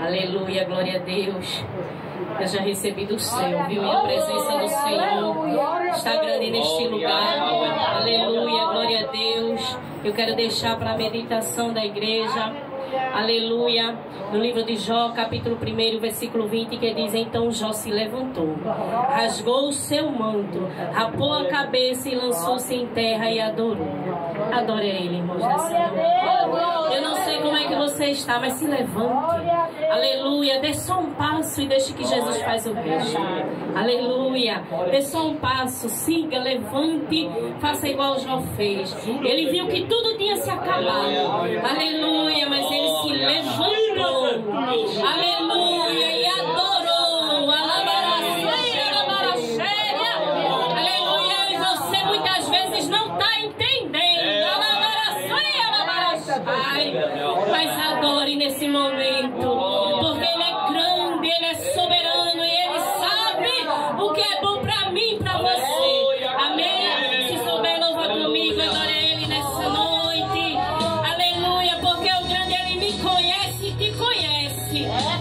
Aleluia, glória a Deus. Eu já recebi do céu, viu? E a presença do Senhor está grande neste lugar. Aleluia, glória a Deus. Eu quero deixar para a meditação da igreja. Aleluia. No livro de Jó, capítulo 1, versículo 20, que diz: então Jó se levantou, rasgou o seu manto, rapou a cabeça e lançou-se em terra e adorou. Adore a Ele, irmãos. Eu não sei como é que você está, mas se levante. Aleluia. Dê só um passo e deixe que Jesus faz o resto. Aleluia. Dê só um passo, siga, levante, faça igual Jó fez. Ele viu que tudo tinha se acabado. Aleluia. Mas ele se levantou. Aleluia. E adorou. Aleluia. E você muitas vezes não está entendendo. Mas adore nesse momento, porque Ele é grande, Ele é soberano e Ele sabe o que é bom para mim e para você. Amém? Se souber, louva comigo, adore Ele nessa noite. Aleluia, porque o grande Ele me conhece e te conhece.